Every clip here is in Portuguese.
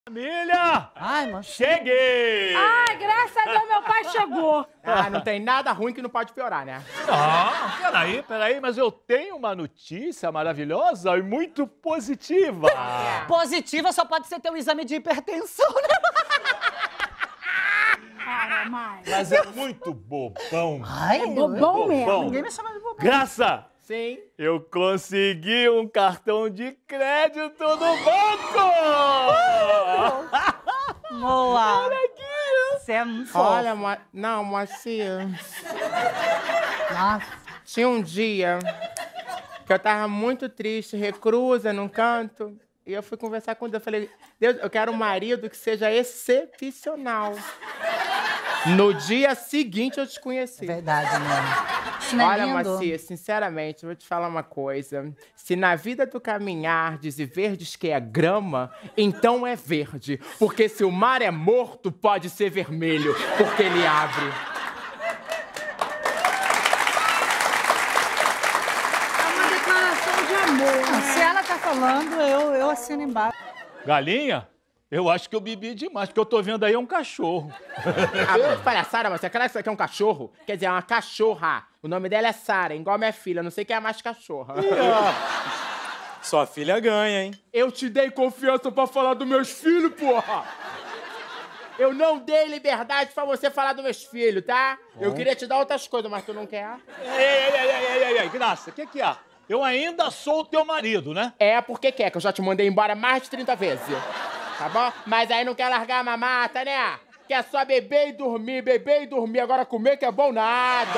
Família! Ai, mano. Cheguei! Ai, graças a Deus, meu pai chegou. Ah, não tem nada ruim que não pode piorar, né? Não, peraí, mas eu tenho uma notícia maravilhosa e muito positiva. Positiva só pode ser teu exame de hipertensão, né? Para, mãe. Mas é muito bobão. Ai, Bobão mesmo. Ninguém me chama de bobão. Graça, Sim. eu consegui um cartão de crédito no banco! Boa. Olha aqui! Você é muito fofo. Olha, não, Moacir. Nossa. Tinha um dia que eu tava muito triste, reclusa num canto, e eu fui conversar com Deus. Eu falei, Deus, eu quero um marido que seja excepcional. No dia seguinte eu te conheci. Verdade, mano. Isso não é Olha, lindo? Macia, sinceramente, eu vou te falar uma coisa. Se na vida tu caminhardes e verdes que é grama, então é verde. Porque se o mar é morto, pode ser vermelho, porque ele abre. É uma declaração de amor, né? Se ela tá falando, eu assino embaixo. Galinha, eu acho que eu bebi demais, porque eu tô vendo aí um cachorro. Ah, que palhaçada, mas será que isso aqui é um cachorro? Quer dizer, é uma cachorra. O nome dela é Sara, igual minha filha. Não sei quem é mais cachorra. Sua filha ganha, hein? Eu te dei confiança pra falar dos meus filhos, porra! Eu não dei liberdade pra você falar dos meus filhos, tá? Eu queria te dar outras coisas, mas tu não quer. Ei, Graça, o que há? Eu ainda sou o teu marido, né? É porque quer, que eu já te mandei embora mais de 30 vezes. Tá bom? Mas aí não quer largar a mamata, né? Quer só beber e dormir, Agora comer que é bom nada.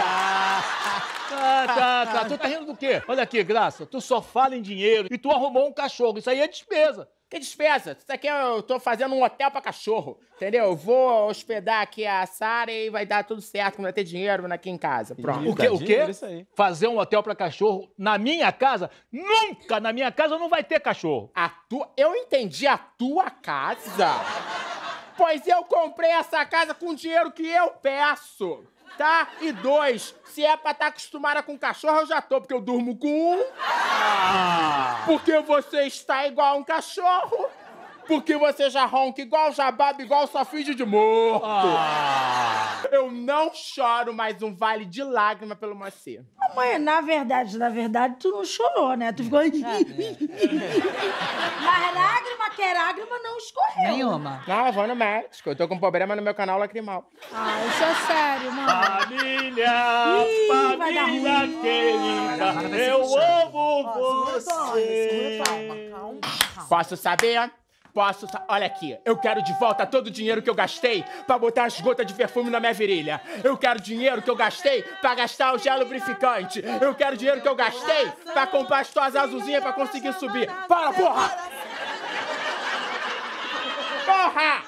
Tá. Tu tá rindo do quê? Olha aqui, Graça, tu só fala em dinheiro e tu arrumou um cachorro. Isso aí é despesa. Que despesa? Isso aqui eu tô fazendo um hotel pra cachorro, entendeu? Eu vou hospedar aqui a Sara e vai dar tudo certo, não vai ter dinheiro aqui em casa. Pronto. O quê? Isso aí. Fazer um hotel pra cachorro na minha casa? Nunca na minha casa não vai ter cachorro. Eu entendi a tua casa. Pois eu comprei essa casa com o dinheiro que eu peço, tá? E 2, se é pra estar acostumada com cachorro, eu já tô, porque eu durmo com um. Porque você está igual um cachorro. Porque você já ronca igual, já baba igual, só finge de morto. Eu não choro mais um vale de lágrima pelo Moacir. Mãe, na verdade, tu não chorou, né? Tu ficou... Mas lágrima que é lágrima não escorreu. Nenhuma. Não, eu vou no médico. Eu tô com problema no meu canal lacrimal. Ah, isso é sério, mano. Família vai dar ruim. querida, eu amo você. Calma. Posso saber? Olha aqui, eu quero de volta todo o dinheiro que eu gastei pra botar as gotas de perfume na minha virilha. Eu quero dinheiro que eu gastei pra gastar o gel lubrificante. Eu quero dinheiro que eu gastei pra comprar as tuas azulzinhas pra conseguir subir. Para, porra! Porra!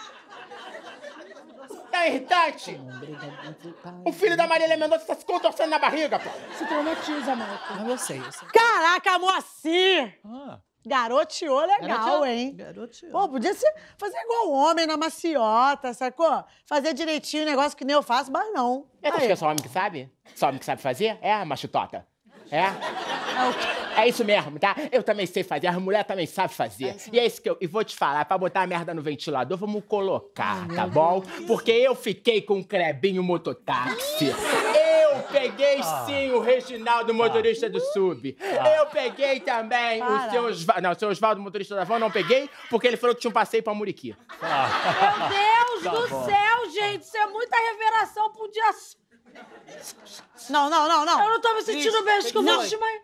Tá irritante? O filho da Marília Mendonça tá se contorcendo na barriga, pô. Se traumatiza, Marco. Eu sei. Caraca, Moacir! Garoteou legal, Garoteou. hein? Garoteou. Pô, podia fazer igual homem na maciota, sacou? Fazer direitinho o negócio que nem eu faço, mas não. É, tu acha que é só homem que sabe? Só homem que sabe fazer? É, machutota? É? É isso mesmo, tá? Eu também sei fazer, a mulher também sabe fazer. E é isso que e vou te falar, pra botar a merda no ventilador, vamos colocar, tá bom? Porque eu fiquei com um crebinho mototáxi. Eu peguei sim o Reginaldo, motorista do Sub. Eu peguei também o seu Osvaldo. Não, o seu Osvaldo, motorista da van, não peguei, porque ele falou que tinha um passeio pra Muriqui. Meu Deus do céu, gente. Isso é muita revelação pra um dia... Não. Eu não tô me sentindo bem, acho que eu vou assistir mais.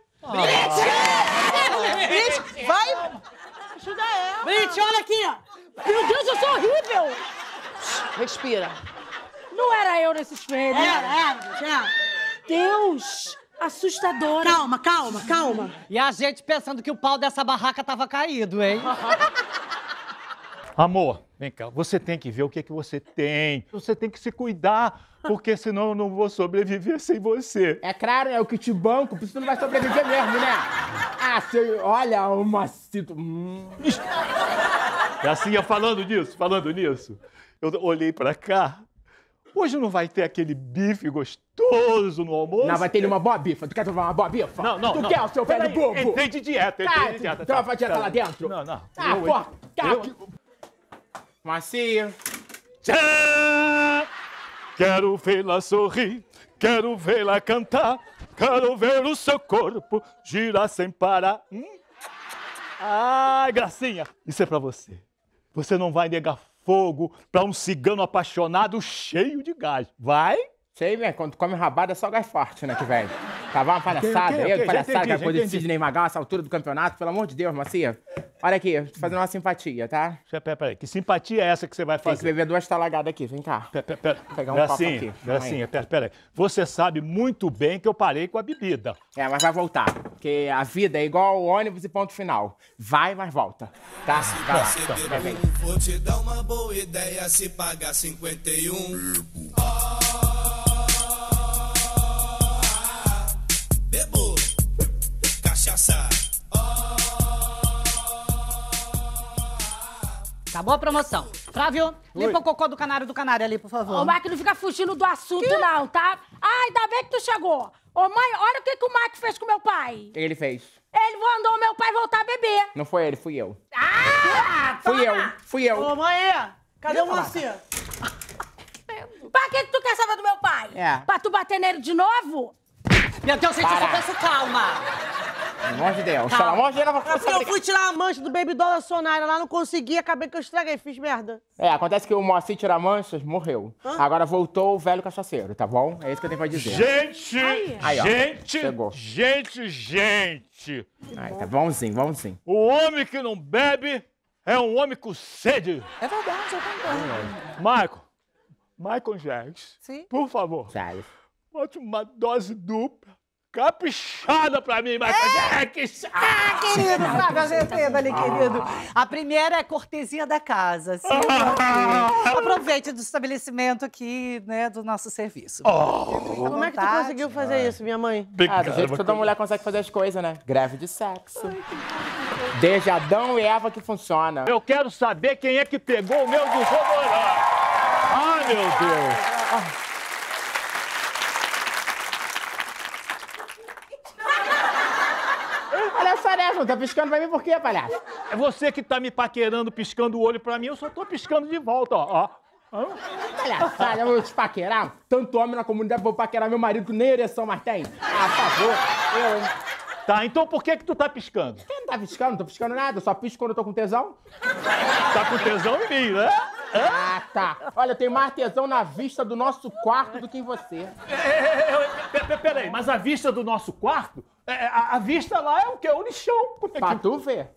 Brit, vai! Ajuda ela. Brit, olha aqui, ó. Meu Deus, eu sou horrível. Respira. Não era eu nesse espelho. Era. Deus, assustadora. Calma. E a gente pensando que o pau dessa barraca tava caído, hein? Amor, vem cá, você tem que ver o que você tem. Você tem que se cuidar, porque senão eu não vou sobreviver sem você. É claro, é o que te banco, por isso tu não vai sobreviver mesmo, né? Ah, olha o macito. E assim, falando nisso, eu olhei pra cá. Hoje não vai ter aquele bife gostoso no almoço? Não, vai ter uma boa bifa. Tu quer tomar uma boa bifa? Não. Tu quer o seu velho bobo? Entrei de dieta, Então vai dieta lá dentro? Não. Porra. Macia. Tchã! Quero vê-la sorrir, quero vê-la cantar, quero ver o seu corpo girar sem parar. Ai, Gracinha, isso é pra você. Você não vai negar fogo pra um cigano apaixonado cheio de gás, vai? Sei, velho, quando tu come rabada é só gás forte, né, que velho. Tava uma palhaçada, palhaçada, que coisa de Sidney Magal, essa altura do campeonato, pelo amor de Deus, Macia. Olha aqui, tô fazendo uma simpatia, tá? Peraí, que simpatia é essa que você vai fazer? Tem que beber 2 talagadas aqui, vem cá. Pera. Vou pegar um copo aqui. Gracinha, peraí. Você sabe muito bem que eu parei com a bebida. É, mas vai voltar, porque a vida é igual ao ônibus e ponto final. Vai, mas volta, tá? Vai lá, então, vem. Vou te dar uma boa ideia se pagar 51. Bebo, cachaça. Acabou a promoção. Flávio, limpa o cocô do canário ali, por favor. Ô, Mike, não fica fugindo do assunto, não, tá? Ah, ainda bem que tu chegou. Ô, mãe, olha o que o Mike fez com meu pai. O que ele fez? Ele mandou meu pai voltar a beber. Não foi ele, fui eu. Ah! Fui eu. Ô, mãe, cadê o Macia? Pra que tu quer saber do meu pai? É. Pra tu bater nele de novo? Meu Deus, gente, eu só Para. penso calma. Pelo amor de Deus, pelo amor de Deus, não vou É porque eu fui tirar a mancha do Baby Doll da Sonaira lá, não consegui, acabei que eu estraguei, fiz merda. É, acontece que o Moacir Tira-Manchas morreu. Agora voltou o velho cachaceiro, tá bom? É isso que eu tenho pra dizer. Gente! Aí, ó, chegou. Gente! Aí, tá bonzinho, bonzinho. O homem que não bebe é um homem com sede. É verdade, eu concordo. Michael Jackson, Sim. por favor, Sério. bote uma dose dupla, caprichada pra mim, Michael Jackson. Querido, Flávio, ajeitando ali, querido. A primeira é cortesia da casa. Sim, aproveite do estabelecimento aqui, né, do nosso serviço. Como é que tu conseguiu fazer isso, minha mãe? Ah, do jeito que toda mulher consegue fazer as coisas, né? Greve de sexo. Desde Adão e Eva que funciona. Eu quero saber quem é que pegou o meu desodorante. Ai, meu Deus. Olha só, né? Não tá piscando pra mim por quê, palhaço? É você que tá me paquerando, piscando o olho pra mim, eu só tô piscando de volta, ó. Palhaçada, eu vou te paquerar? Tanto homem na comunidade, vou paquerar meu marido que nem ereção mais tem. Ah, por favor, eu... Tá, então por que tu tá piscando? Quem não tá piscando? Não tô piscando nada, eu só pisco quando eu tô com tesão. Tá com tesão em mim, né? Ah, tá. Olha, eu tenho mais tesão na vista do nosso quarto do que em você. Peraí, mas a vista do nosso quarto, a vista lá é o quê? O lixão. Pra tu ver.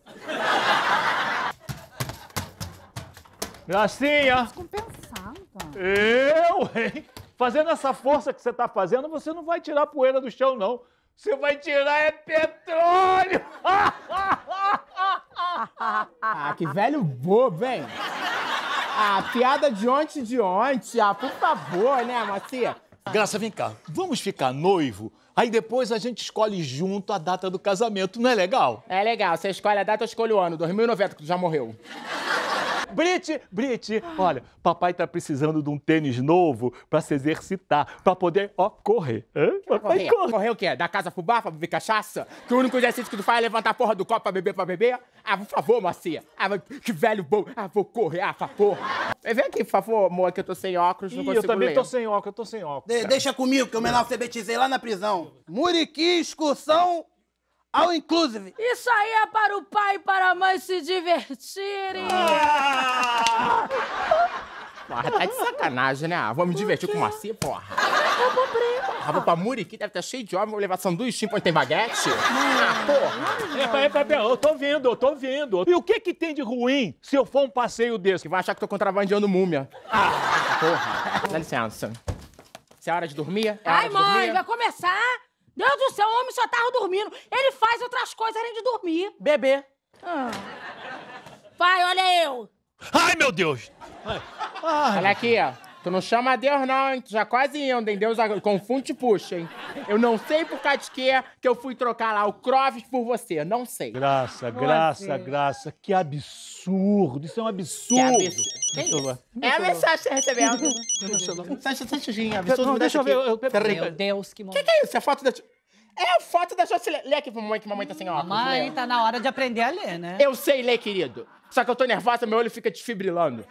Gracinha. Compensada. Hein? Fazendo essa força que você tá fazendo, você não vai tirar poeira do chão, não. Você vai tirar é petróleo! Ah, que velho bobo, hein? Ah, piada de ontem. Ah, por favor, né, Macia? Graça, vem cá. Vamos ficar noivo? Aí depois a gente escolhe junto a data do casamento, não é legal? É legal, você escolhe a data, eu escolho o ano. 2090, que tu já morreu. Brit, olha, papai tá precisando de um tênis novo pra se exercitar, pra poder, correr. Papai corre. Correr o quê? Da casa pro bar pra beber cachaça? Que o único exercício que tu faz é levantar a porra do copo pra beber? Ah, por favor, Macia. Ah, que velho bom. Ah, vou correr, por favor. Vem aqui, por favor, amor, que eu tô sem óculos, não consigo eu também ler. tô sem óculos. Deixa comigo, que eu me analfabetizei lá na prisão. Muriqui, excursão ao inclusive. Isso aí é para o pai e para a mãe se divertirem. Porra, tá de sacanagem, né? Vamos me divertir com Macia, porra. Ah, vou pra Muriqui, deve estar cheio de homem, vou levar sanduíche onde tem baguete. Ah, porra. Eu tô vendo. E o que tem de ruim se eu for um passeio desse? Que vai achar que tô contrabandeando múmia. Porra. Dá licença. Se é hora de dormir? É hora Ai, de mãe, dormir? vai começar? Deus do céu, o homem só tava dormindo. Ele faz outras coisas além de dormir. Bebê. Pai, olha eu. Ai, meu Deus! Olha aqui, ó. Tu não chama Deus, não, hein? Tu já quase indo, hein? Deus confunde e puxa, hein? Eu não sei por causa de quê que eu fui trocar lá o Croves por você. Não sei. Graça. Que absurdo. Isso é um absurdo. É a mensagem que você recebendo. Sachujinha, absurdo. Não, deixa eu ver. Meu Deus, que momento. Que é isso? É foto da... É a foto da sua... Lê aqui pra mamãe, que mamãe tá sem óculos. Mamãe, lê. tá na hora de aprender a ler, né? Eu sei ler, querido. Só que eu tô nervosa, meu olho fica desfibrilando.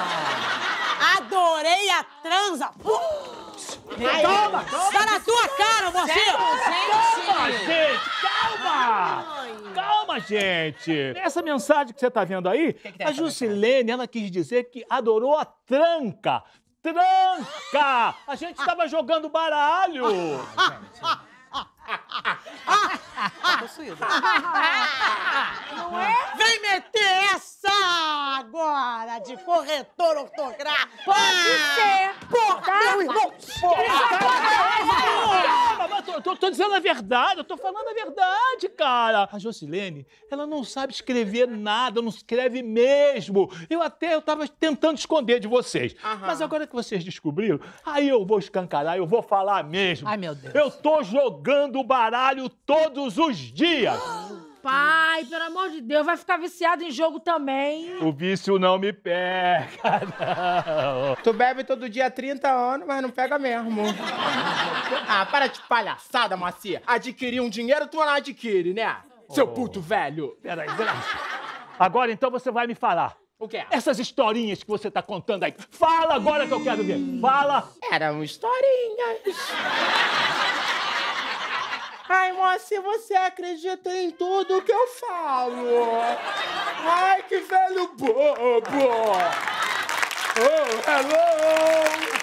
Adorei a transa. Calma! Tá na tua cara, mocinho! Calma, gente! Calma! Calma, gente! Essa mensagem que você tá vendo aí, a Juscelene, ela quis dizer que adorou a tranca. Tranca! A gente tava jogando baralho! Não é? Vem meter essa agora de corretor ortográfico! Pode ser! Porra, meu irmão! Calma, mas tô dizendo a verdade, eu tô falando a verdade, cara. A Juscelene, ela não sabe escrever nada, não escreve mesmo. Eu tava tentando esconder de vocês. Mas agora que vocês descobriram, aí eu vou escancarar, eu vou falar mesmo. Ai, meu Deus. Eu tô jogando baralho todos os dias. Pai, pelo amor de Deus, vai ficar viciado em jogo também. O vício não me pega, não. Tu bebe todo dia há 30 anos, mas não pega mesmo. Ah, para de palhaçada, Macia. Adquirir um dinheiro, tu não adquire, né? Seu puto velho. Peraí, Graça. Agora então você vai me falar. O quê? Essas historinhas que você tá contando aí. Fala agora que eu quero ver. Fala. Eram historinhas. Ai, moça, você acredita em tudo que eu falo? Ai, que velho bobo! Oh, hello!